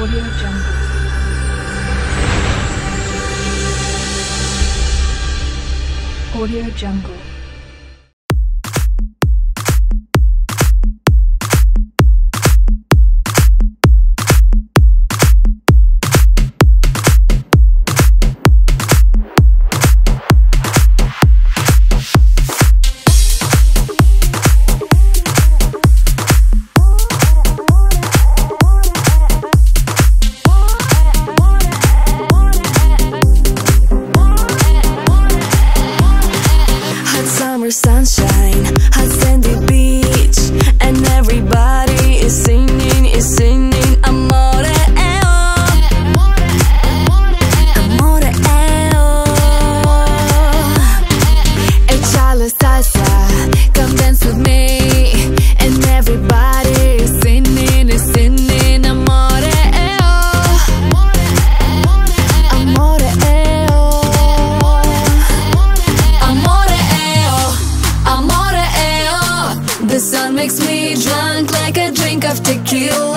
Audio Jungle. Audio Jungle. Sunshine, hot sandy beach, and everybody is singing, amore oh, amore oh. Echala salsa, come dance with me, and everybody is singing, amore oh, amore oh, amore. Amore, the sun makes me drunk like a drink of tequila.